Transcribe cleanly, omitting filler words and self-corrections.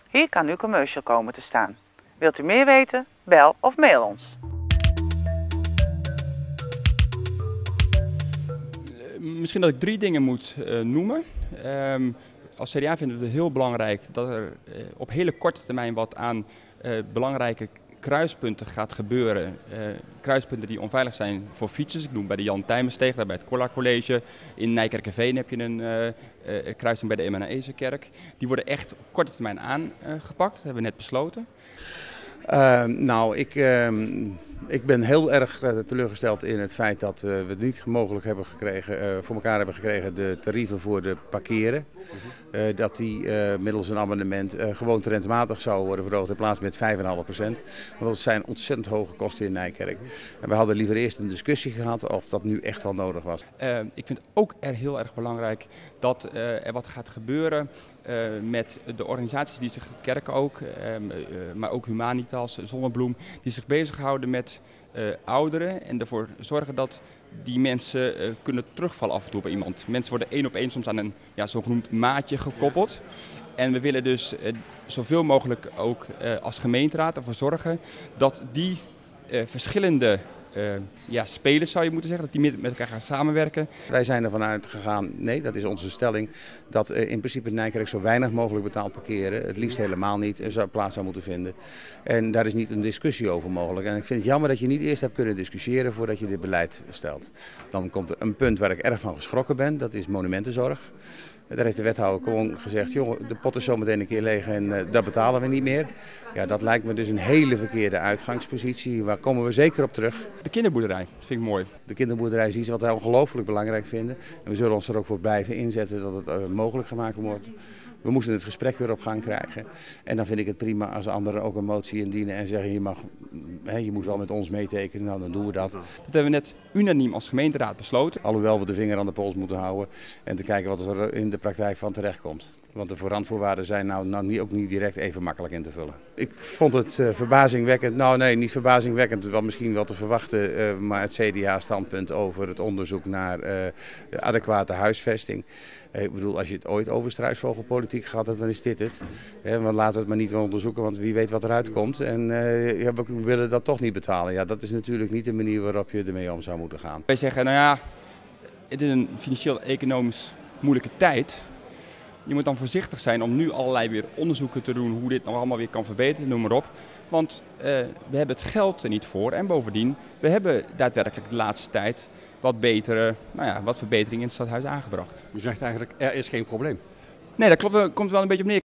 Hier kan uw commercial komen te staan. Wilt u meer weten? Bel of mail ons. Misschien dat ik 3 dingen moet noemen. Als CDA vinden we het heel belangrijk dat er op hele korte termijn wat aan belangrijke kruispunten gaat gebeuren. Kruispunten die onveilig zijn voor fietsers. Ik noem bij de Jan Tijmensteeg, bij het Colla College. In Nijkerkerveen heb je een kruising bij de Emmanuelenkerk. Die worden echt op korte termijn aangepakt. Dat hebben we net besloten. Ik ben heel erg teleurgesteld in het feit dat we het niet mogelijk hebben gekregen, voor elkaar hebben gekregen de tarieven voor de parkeren. Dat die middels een amendement gewoon trendmatig zouden worden verhoogd in plaats met 5,5%. Want dat zijn ontzettend hoge kosten in Nijkerk. En we hadden liever eerst een discussie gehad of dat nu echt wel nodig was. Ik vind ook heel erg belangrijk dat er wat gaat gebeuren met de organisaties die zich, kerken ook, maar ook Humanitas, Zonnebloem, die zich bezighouden met ouderen en ervoor zorgen dat die mensen kunnen terugvallen af en toe bij iemand. Mensen worden 1 op 1 soms aan een zogenoemd maatje gekoppeld. En we willen dus zoveel mogelijk ook als gemeenteraad ervoor zorgen dat die verschillende spelers, zou je moeten zeggen, dat die met elkaar gaan samenwerken. Wij zijn ervan uitgegaan, nee, dat is onze stelling, dat in principe in Nijkerk zo weinig mogelijk betaald parkeren, het liefst helemaal niet, plaats zou moeten vinden. En daar is niet een discussie over mogelijk. En ik vind het jammer dat je niet eerst hebt kunnen discussiëren voordat je dit beleid stelt. Dan komt er een punt waar ik erg van geschrokken ben, dat is monumentenzorg. Daar heeft de wethouder gewoon gezegd, jongen, de pot is zo meteen een keer leeg en dat betalen we niet meer. Ja, dat lijkt me dus een hele verkeerde uitgangspositie. Waar komen we zeker op terug? De kinderboerderij, dat vind ik mooi. De kinderboerderij is iets wat wij ongelooflijk belangrijk vinden. En we zullen ons er ook voor blijven inzetten dat het mogelijk gemaakt wordt. We moesten het gesprek weer op gang krijgen. En dan vind ik het prima als anderen ook een motie indienen en zeggen je moet wel met ons meetekenen, nou, dan doen we dat. Dat hebben we net unaniem als gemeenteraad besloten. Alhoewel we de vinger aan de pols moeten houden en te kijken wat er in de praktijk van terecht komt. Want de randvoorwaarden zijn ook niet direct even makkelijk in te vullen. Ik vond het verbazingwekkend, niet verbazingwekkend, wel misschien wel te verwachten, maar het CDA-standpunt over het onderzoek naar adequate huisvesting. Ik bedoel, als je het ooit over struisvogelpolitiek gehad hebt, dan is dit het. Want laten we het maar niet onderzoeken, want wie weet wat eruit komt. En we willen dat toch niet betalen. Ja, dat is natuurlijk niet de manier waarop je ermee om zou moeten gaan. Wij zeggen, het is een financieel-economisch moeilijke tijd. Je moet dan voorzichtig zijn om nu allerlei weer onderzoeken te doen hoe dit nog allemaal weer kan verbeteren, noem maar op. Want we hebben het geld er niet voor en bovendien, we hebben daadwerkelijk de laatste tijd wat betere, wat verbeteringen in het stadhuis aangebracht. U zegt eigenlijk, er is geen probleem. Nee, dat klopt, komt wel een beetje op neer.